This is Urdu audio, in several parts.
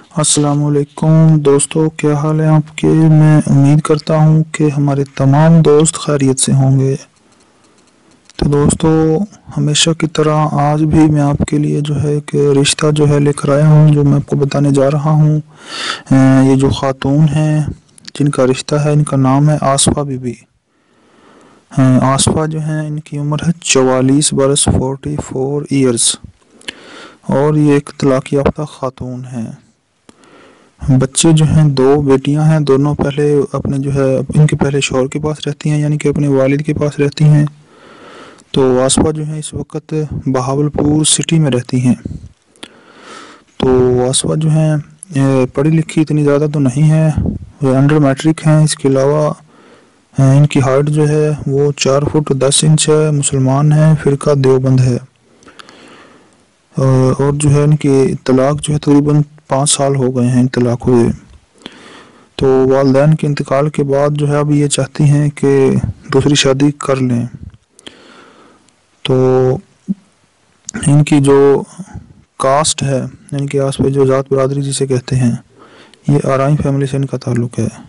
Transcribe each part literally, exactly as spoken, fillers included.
السلام علیکم دوستو، کیا حال ہے آپ کے؟ میں امید کرتا ہوں کہ ہمارے تمام دوست خیریت سے ہوں گے۔ تو دوستو، ہمیشہ کی طرح آج بھی میں آپ کے لیے جو ہے کہ رشتہ جو ہے لے کر آیا ہوں، جو میں آپ کو بتانے جا رہا ہوں۔ یہ جو خاتون ہیں جن کا رشتہ ہے، ان کا نام ہے آصفہ بی بی۔ آصفہ جو ہیں، ان کی عمر ہے چوالیس برس فورٹی فور ایئرز، اور یہ ایک طلاق یافتہ خاتون ہیں۔ بچے جو ہیں، دو بیٹیاں ہیں، دونوں پہلے اپنے جو ہے ان کے پہلے شوہر کے پاس رہتی ہیں، یعنی کہ اپنے والد کے پاس رہتی ہیں۔ تو آصفہ جو ہیں اس وقت بہاولپور سٹی میں رہتی ہیں۔ تو آصفہ جو ہیں پڑھی لکھی اتنی زیادہ تو نہیں ہے، وہ انڈر میٹرک ہیں۔ اس کے علاوہ ان کی ہائٹ جو ہے وہ چار فٹ دس انچ ہے، مسلمان ہیں، فرقہ دیوبند ہے، اور جو ہے ان کی طلاق جو ہے تقریباً پانچ سال ہو گئے ہیں طلاق ہوئے۔ تو والدین کے انتقال کے بعد جو ہے اب یہ چاہتی ہیں کہ دوسری شادی کر لیں۔ تو ان کی جو کاسٹ ہے، یعنی کہ آس پہ جو ذات برادری جسے کہتے ہیں، یہ آرائیں فیملی سے ان کا تعلق ہے۔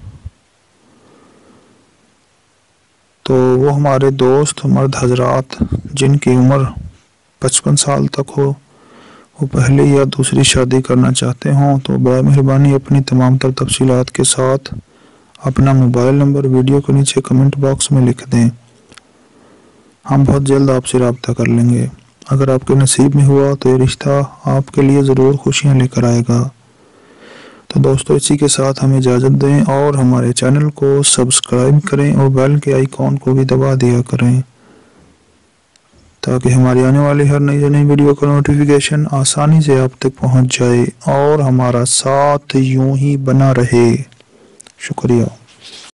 تو وہ ہمارے دوست مرد حضرات جن کی عمر پچپن سال تک ہو، وہ پہلی یا دوسری شادی کرنا چاہتے ہوں، تو برائے مہربانی اپنی تمام تر تفصیلات کے ساتھ اپنا موبائل نمبر ویڈیو کے نیچے کمنٹ باکس میں لکھ دیں۔ ہم بہت جلد آپ سے رابطہ کر لیں گے۔ اگر آپ کے نصیب میں ہوا تو یہ رشتہ آپ کے لیے ضرور خوشیاں لے کر آئے گا۔ تو دوستو، اسی کے ساتھ ہمیں اجازت دیں اور ہمارے چینل کو سبسکرائب کریں اور بیل کے آئیکن کو بھی دبا دیا کریں، تاکہ ہماری آنے والی ہر نئی نئی ویڈیو کا نوٹیفیکیشن آسانی سے آپ تک پہنچ جائے اور ہمارا ساتھ یوں ہی بنا رہے۔ شکریہ۔